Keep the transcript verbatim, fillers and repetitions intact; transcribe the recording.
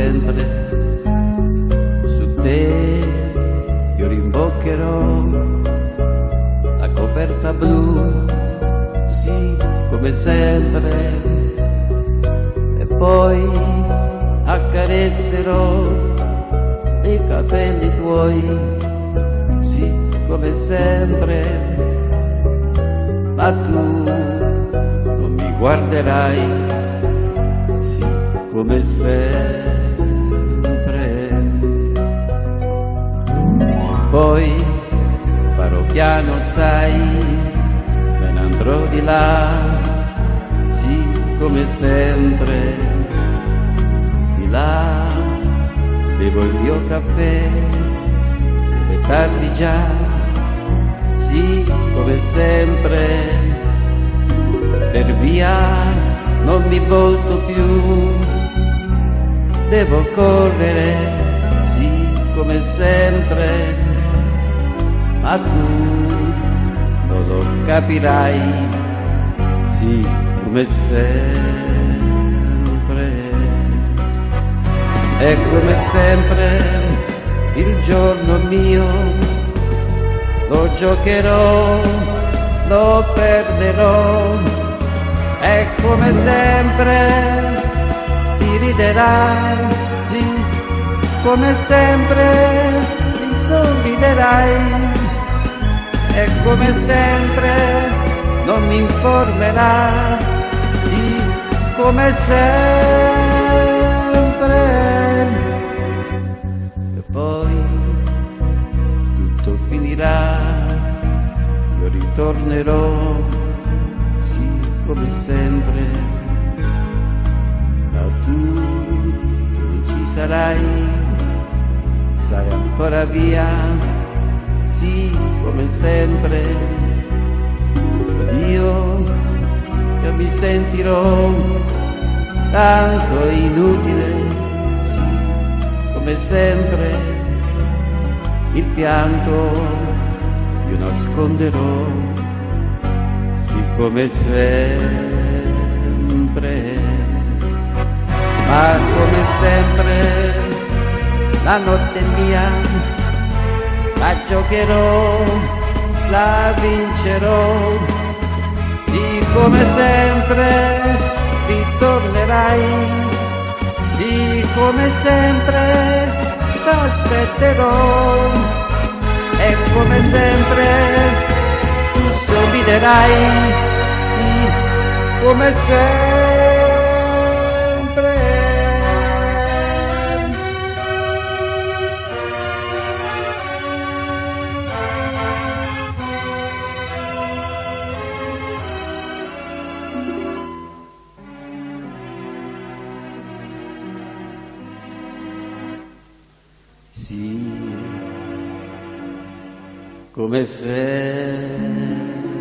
sempre, su te io rimboccherò la coperta blu, sì, come sempre, e poi accarezzerò i capelli tuoi, sì, come sempre, ma tu non mi guarderai, sì, come sempre. Poi farò piano, sai, me ne andrò di là, sì, come sempre, di là bevo il mio caffè, è tardi già, sì, come sempre, per via non mi volto più, devo correre, sì, come sempre, ma tu non lo capirai, sì, come sempre. E come sempre il giorno mio lo giocherò, lo perderò, e come sempre si riderà, sì, come sempre mi sorriderai, e come sempre non mi informerà, sì, come sempre. E poi tutto finirà, io ritornerò, sì, come sempre, ma tu non ci sarai, sarai ancora via, sì, come sempre, io che mi sentirò tanto inutile, sì, come sempre, il pianto io nasconderò, sì, come sempre, ma come sempre la notte è mia, la giocherò, la vincerò, sì, come sempre ritornerai, sì, come sempre t'aspetterò, e come sempre tu sorriderai, sì, come sempre. Sì, come sempre.